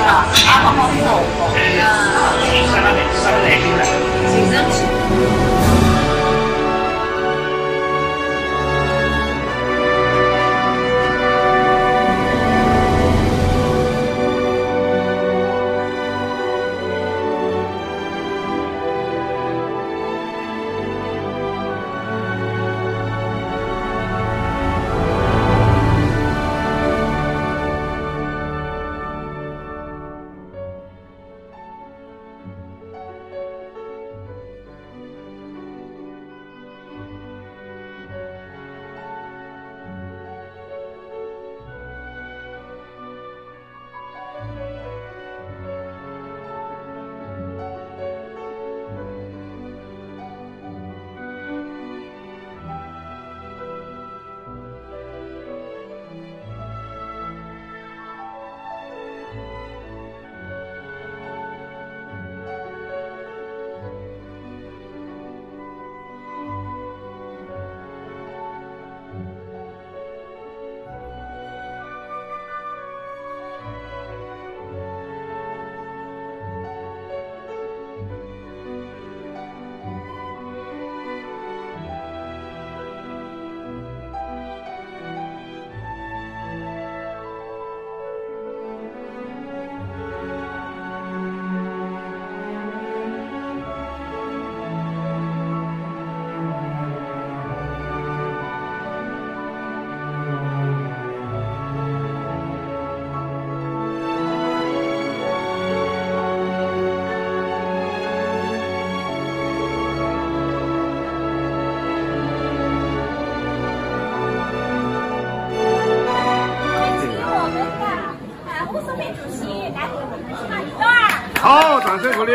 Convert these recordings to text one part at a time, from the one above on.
好，掌声鼓励。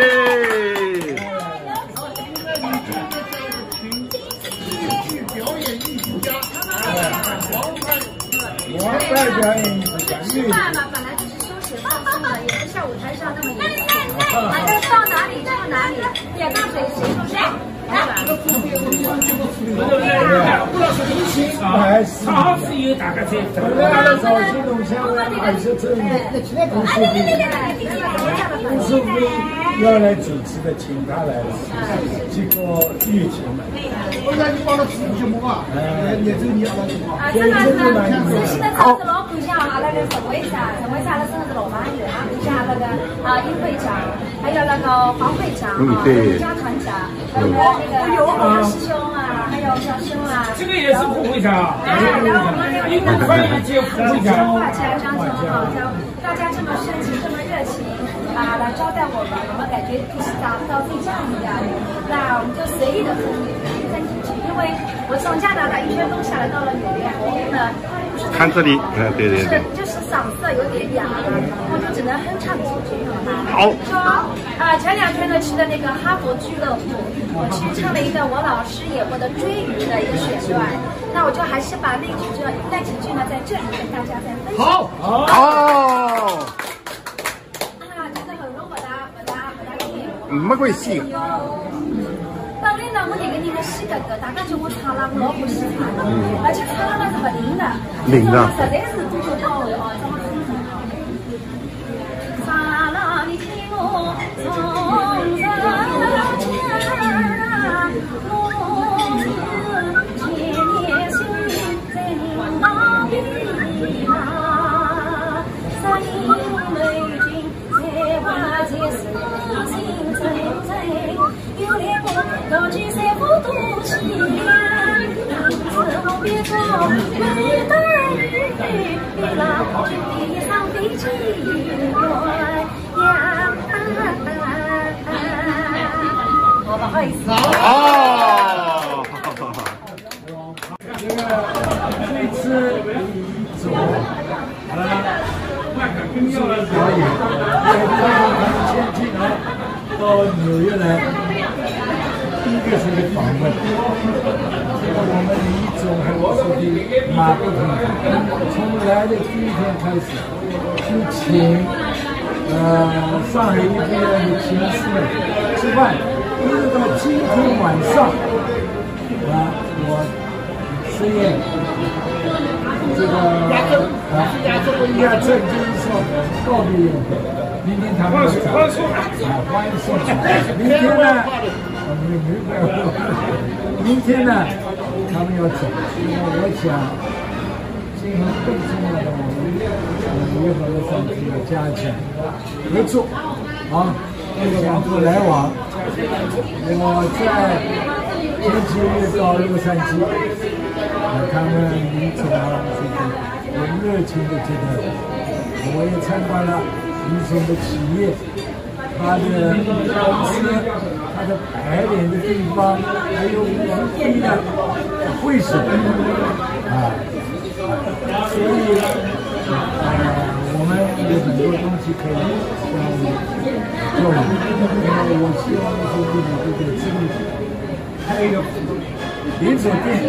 表演艺术家，我代表演艺术家。吃饭嘛，本来就是休闲放松的，也不像舞台上那么严肃。到哪里到哪里，点到谁谁说谁。超市有大家在，早期东西20周年，吴淑芬要来主持的，请他来了，这个玉琴。我让你帮他主持节目啊，也就你阿拉情况。这个是，现在这个老看像阿拉个陈会长，陈会长阿拉真的是老朋友啊，你像那个殷会长，还有那个黄会长啊，李家团长，还有那个师兄啊，还有小兄啊。这个也是副会长。然后我们那个欢迎接副会长。画家张总好，大家这么深情，这么热情啊，来招待我们，我们感觉就是达不到最佳一样。那我们就随意的分进去，因为我从加拿大一圈东下来到了纽约，后面呢， 看这里，对对对， 就是嗓子有点哑了，我就只能哼唱几句，好吗？ 好。 说前2天呢去的那个哈佛俱乐部，我去唱了一个我老师演过的《追鱼》的一个选段，那我就还是把那几句呢在这里跟大家再分享。好，好。真的很容不大听。 没关系。 本来呢，我那个人的西哥哥，大家叫我唱了，我老不喜欢，而且唱了那是不灵的，灵的，实在是多多到位哦，怎么很好。沙拉的天我从人间啊，我是千年心在你那边啊，山阴美景在花间是心在在，有脸我高举三幅图像，自我别做美的鱼，别老去地上飞机呀。不好意思。 哦。 这个这次是我表演，前天到纽约来，第一个是个访问，我们李总和我说的马不停蹄，从来的第一天开始就请上海艺术院的琴师们吃饭，一直到今天晚上我实验这个亚洲就是说告别宴会。 明天他们要找欢送明天呢，明天呢，他们要走，因为我想，今后更重要的，我们与合作上要加强合作，啊，相互来往。我在前几日到洛杉矶，他们离总有热情的接待我，我也参观了离总的企业，他的公司，他的摆脸的地方，还有无非的会所所以我们有很多东西可以做，因为我希望就是这个自己开一个连锁店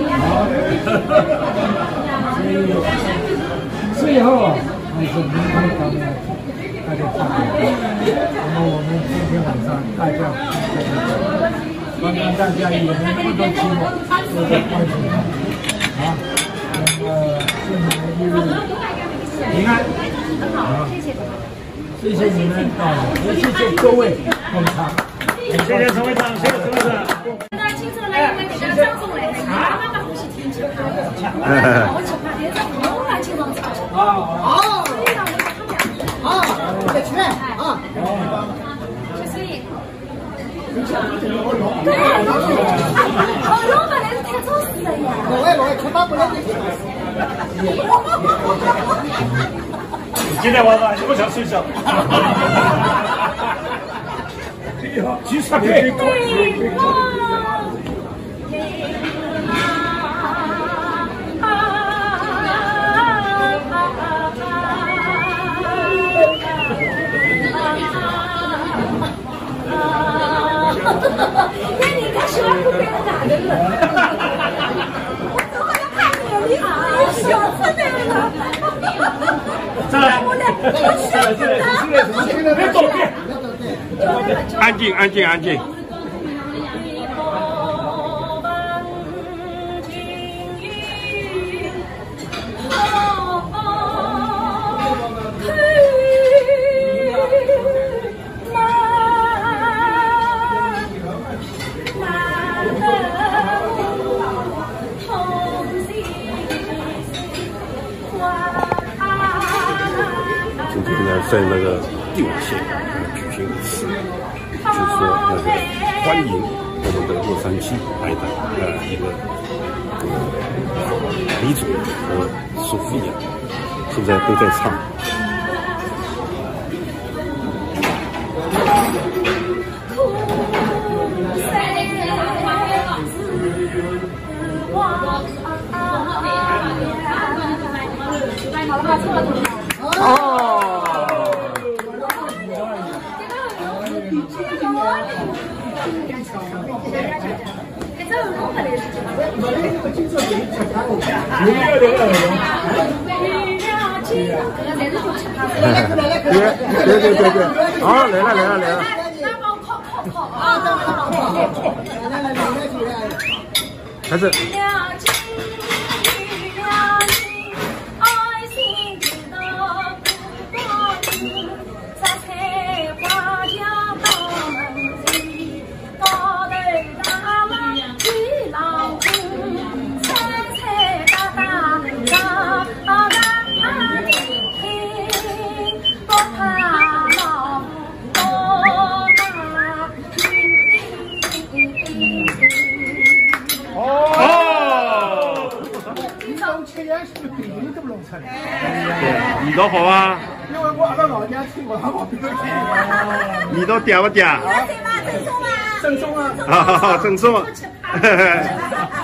所以最后还是明天方面大家注意，那么我们今天晚上大家帮大家也能不多期末都在关注那么祝你们一日平安谢谢你们也谢谢各位捧场，谢谢陈会长，谢谢陈会长。那清楚了，因为这个张总来，妈妈把呼吸停止，我去把这个我把清爽唱。再去谢谢。对，我本来是太早死了呀。我全把不了这今天晚上你不想睡觉？继续别那你开始不被人打人了？我怎么要看你的名字？小子那个。别走别！ 安静安静安静。今天呢，在那个定县举行一次，就是说那个欢迎我们的洛杉矶来的一个李总和索菲亚，现在都在唱。对，好，来了。开始。你都好啊？因为我阿老娘听我阿婆边听。你都嗲不嗲？正宗啊！正宗啊！正宗。